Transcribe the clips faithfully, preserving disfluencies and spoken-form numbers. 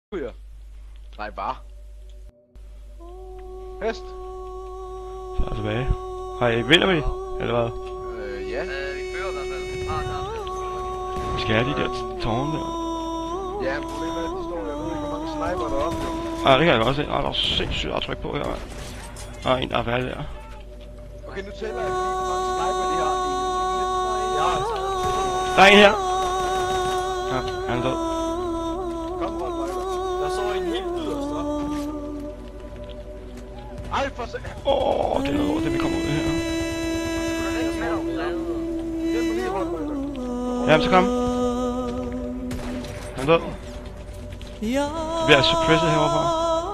Her. Nej, bare. Hest. Så er tilbage. Hej, vinder vi? Eller hvad? Øh, ja. Øh, vi fører i hvert fald. Ah, der er Vi skal have de der tårne der. Ja, problemet er, at de står der. Jeg ved ikke, hvor mange sniper der er oppe. Ah, det kan jeg godt se. Ah, der er sindssygt at trykke på her, mand. Der er en, der er færdig der. Okay, nu tæller jeg lige, hvor mange sniper de har. Ja, altså. Der er en her. Ja, han er død. Kom, Rottweiler. Der så en helt yderst, hva'? Ej, for se. Åh, oh, det er noget over det, vi kommer ud her. Hjælp mig lige, Rottweiler. Jamen, så kom. Han er død. Det bliver suppresset herovre fra.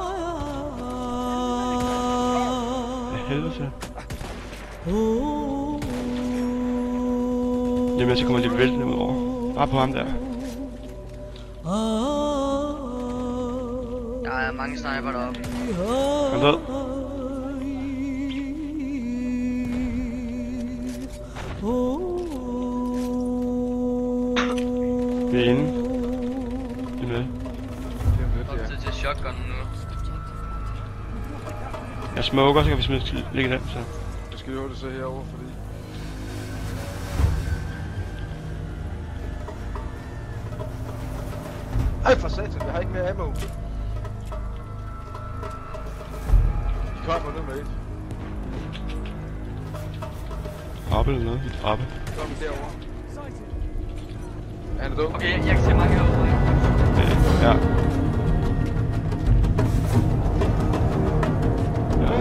Hvad helvede til? Jamen, så kommer de væltende ud over. Bare på ham der. Der er mange sniper deroppe. Han er død. Vi er inde. I er med. Op til til shotgun nu. Jeg smoker, så kan vi smide ligge den, så. Jeg skal jo det så herovre, fordi... Ej, for satan, jeg har ikke mere ammo. De kommer nu med et. Hoppe eller noget, vi dræber. Kom derovre. Er han død? Okay, jeg, jeg kan se mange herovre. Ja. Ja.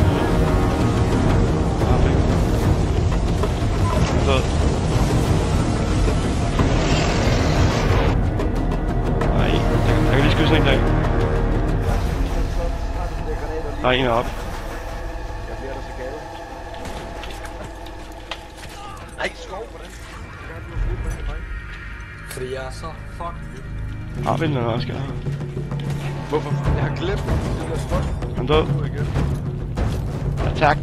Perfekt. Så. Nej, jeg kan lige skyde sådan en dag. Der er en heroppe. Jeg bliver der så galt. Ej, skov på den. Jeg kan blive flytte med mig. Fordi jeg er så fucking vild. Har vi den eller også, skal jeg? Hvorfor? Jeg har glemt det der spot. Han død. Nu igen. Ja, tak.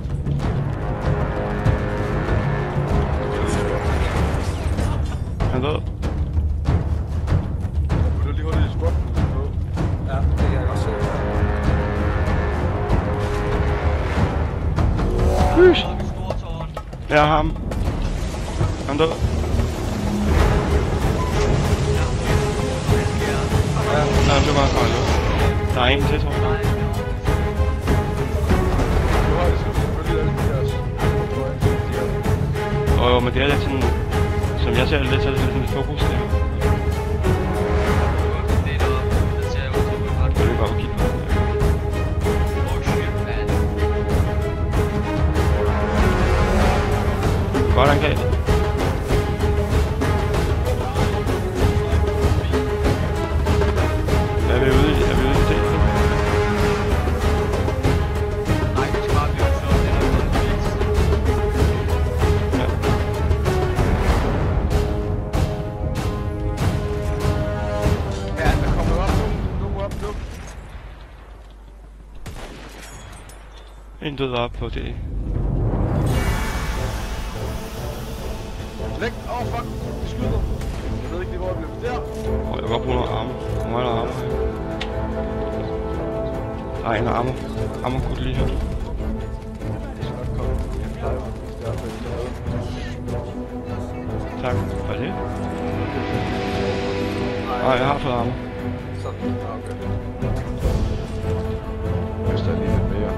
Han død. Vil du lige holde dit spot? Ja, det kan jeg godt se. Hys. Store tårn. Det er ham. Han død. Ja, Nej, det var bare nu. Der er en til, tror jeg. Nu har jeg selvfølgelig alle de her tror jeg. Og jo, men det er lidt sådan, som jeg ser det lidt, så er det lidt sådan et fokus der. Det er deroppe. Det ser ud til at Det vil vi bare kigge på. oh shit, man. Godt angreb. Er vi ude i? Er vi ude i det? Nej, vi skal bare blive slået. Det er noget vildt. Ja. Ja, der kommer op nu. Nu op nu. En død op på det. Læg. Åh, oh, fuck. De skyder. Jeg ved ikke lige, hvor jeg bliver. Der. Og jeg vil godt bruge noget armor. Hvor meget er der armor her? Der er en armor. Armor kunne lige her. Det skal nok komme. Jeg plejer jo. Det er perfekt. Tak for det. Nej, jeg har fået armor. sådan. Ah, okay. Hvis der er lige lidt mere.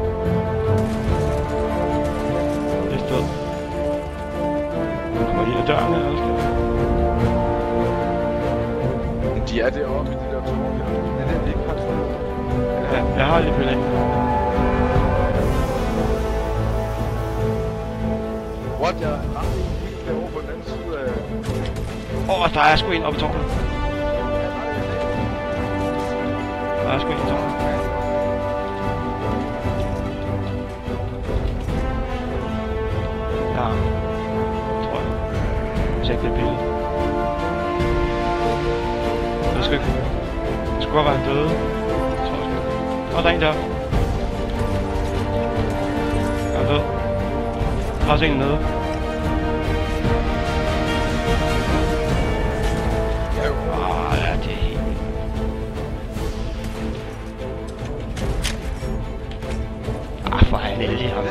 Det er stået. Nu kommer I af døren her, eller skal jeg? De er deroppe i de der tårne her. Det er der, vi ikke har taget. Ja, jeg har lige pillet. What? Jeg ramte en helt derovre på den anden side af... Åh, oh, der er sgu en oppe i tårnet. Der er sgu en i tårnet. Ja, tror jeg. Tjek det billede. Det skal ikke... Det skulle godt være en døde. Tror jeg sgu. Åh, der er en deroppe. Jeg er død. Der er også en nede. Ja, jo. Ah, ja, det er helt... knælde ham.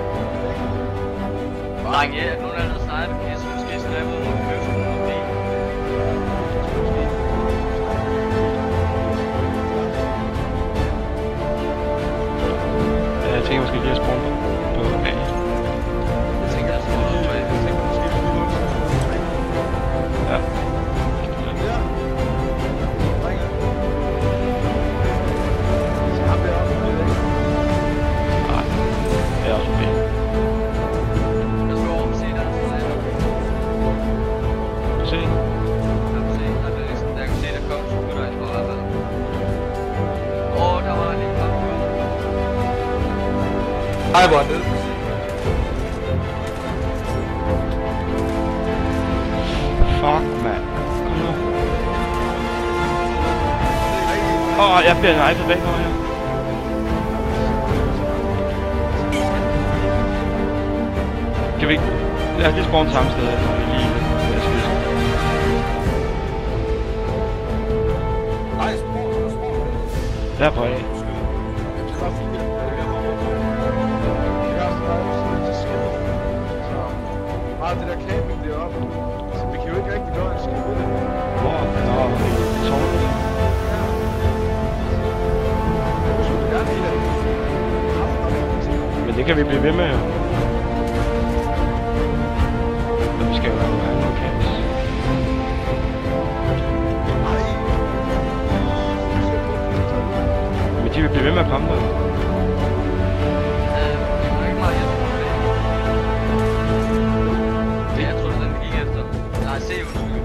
Drenge, ja, nogen af jer sniper, kan jeg synes, skal I snipe ud mod kysten og B. Jeg tænker måske lige at sprunge på A. Jeg tænker, jeg skal ud med. Jeg tænker måske, at vi må Ja. Ja. Drenge. Så har vi også det der. Nej, det er også B. Jeg skal over og se deres sniper. Se. Jeg kan se, der er ligesom, jeg kan se, der kommer skytter ind på arbejdet. Åh, der var lige en kamp. Ej, hvor er det? Fuck, mand. Kom nu. Åh, oh, jeg bliver knifet væk over her. Kan vi ikke... Lad os lige spawn samme sted, når vi lige... Jeg skal lige... Nej, spor, spor. Der på A. Det var fint. Det er også meget til skid. Så meget det der camping deroppe. Så vi kan jo ikke rigtig gøre en skid ved det. Hvor? Nå, tårnet. Jeg skulle gerne lide det. Men det kan vi blive ved med, jo. Men vi skal jo have noget cash. Men de vil blive ved med at komme der. Øh, det var ikke meget, jeg tror det. Det jeg tror, den gik efter. Nej, se undskyld.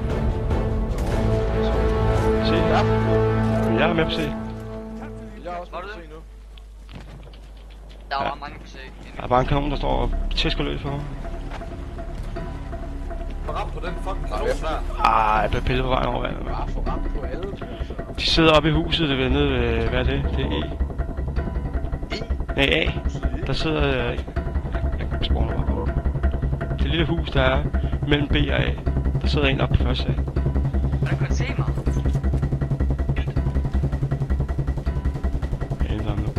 Se. Jeg er med på C. Jeg er også Var på du se det? nu. Der Ja. var mange på se. Der er bare en kanon, der står og tæsker løs for mig. Hvor ramt på den fucking kanon der. Ah, jeg bliver pillet på vejen over vandet. Bare få ramt på alle. Altså. De sidder oppe i huset, det er nede ved, hvad er det? Det er E. Nej, A. Der sidder... Øh, jeg kan spawne mig på. Det lille hus, der er mellem B og A. Der sidder en oppe på første sal. Hvordan kan du se mig? Jeg ændrer ham nu.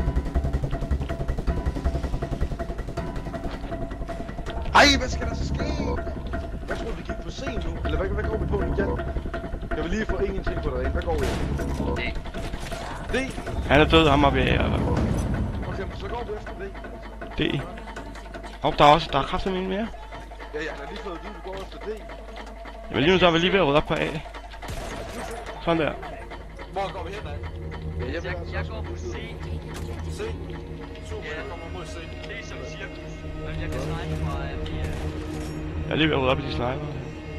Ej, hvad skal der så ske? Jeg tror, vi gik på scenen nu. Eller hvad, hvad går vi på nu igen? Kan vi lige få en ting på derinde? Hvad går vi? Det. D? Han er død, ham oppe i A. Eller? Okay, så går vi efter D. D. Hov, der er også... Der er kraftigt en mere. Ja, jeg har lige fået at vide, at vi går efter D. Jamen lige nu så er vi lige ved at rydde op på A. Sådan der. Hvor går vi hen af? Ja, jeg, Jeg, vil altså jeg også- går på C. Se. Super, jeg kommer mod C. Det er som cirkus. Men jeg kan snipe fra øh, de... øh, Jeg er lige ved at rydde op i de sniper. jeg ved,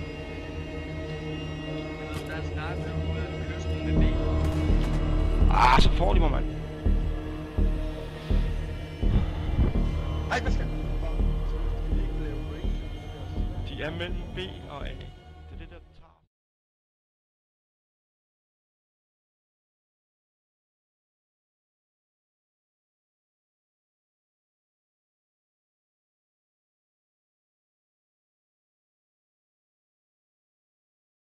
der er sniper ude af kysten med B. Ah, så får de mig, mand. Ej, hvad skal... De er mellem B og A.